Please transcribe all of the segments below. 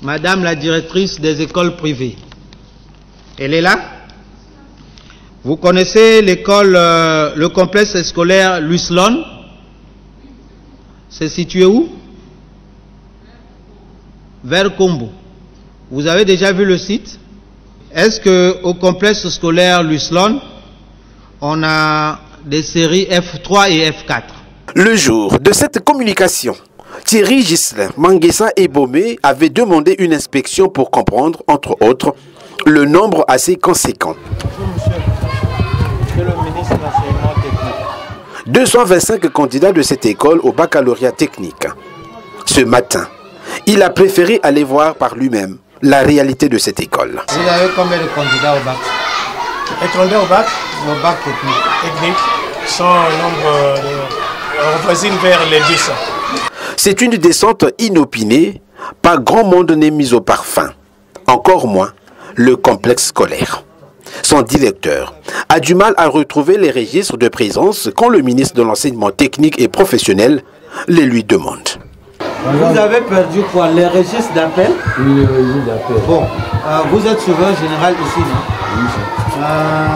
Madame la directrice des écoles privées. Elle est là? Vous connaissez l'école, le complexe scolaire Luislon? C'est situé où? Vers Kombo. Vous avez déjà vu le site? Est-ce qu'au complexe scolaire Luislon, on a des séries F3 et F4? Le jour de cette communication, Thierry Ghislain Manguessa Ebomé avait demandé une inspection pour comprendre, entre autres, le nombre assez conséquent. 225 candidats de cette école au baccalauréat technique. Ce matin, il a préféré aller voir par lui-même la réalité de cette école. Vous avez combien de candidats au bac? Les candidats au bac? Au bac technique. Sont un nombre on voisine vers les 10. C'est une descente inopinée. Pas grand monde n'est mis au parfum. Encore moins le complexe scolaire. Son directeur a du mal à retrouver les registres de présence quand le ministre de l'enseignement technique et professionnel les lui demande. Vous avez perdu quoi? Les registres d'appel? Oui, les registres d'appel. Bon, vous êtes surveillant général ici, non? Oui,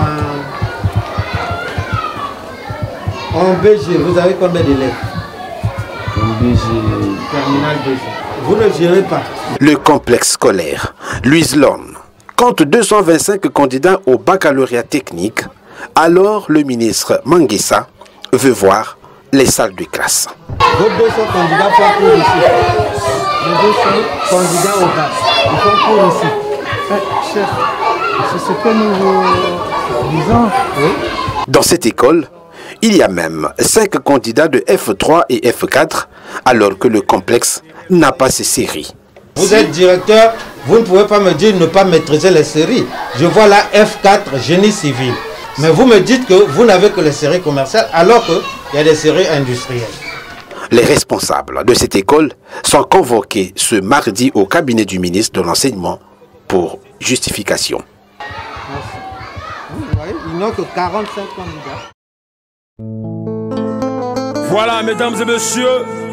en BG, vous avez combien d'élèves? en BG. Terminal BG. Vous ne gérez pas? Le complexe scolaire Luislon compte 225 candidats au baccalauréat technique. Alors le ministre Manguessa veut voir les salles de classe. Vos 200 candidats font cours ici. Les 200 candidats au bac, ils font cours ici. Chef, c'est ce que nous disons. Oui. Dans cette école, il y a même 5 candidats de F3 et F4, alors que le complexe n'a pas ces séries. Vous êtes directeur, vous ne pouvez pas me dire ne pas maîtriser les séries. Je vois la F4 génie civil. Mais vous me dites que vous n'avez que les séries commerciales alors qu'il y a des séries industrielles. Les responsables de cette école sont convoqués ce mardi au cabinet du ministre de l'Enseignement pour justification. Vous voyez, ils n'ont que 45 candidats. Voilà, mesdames et messieurs,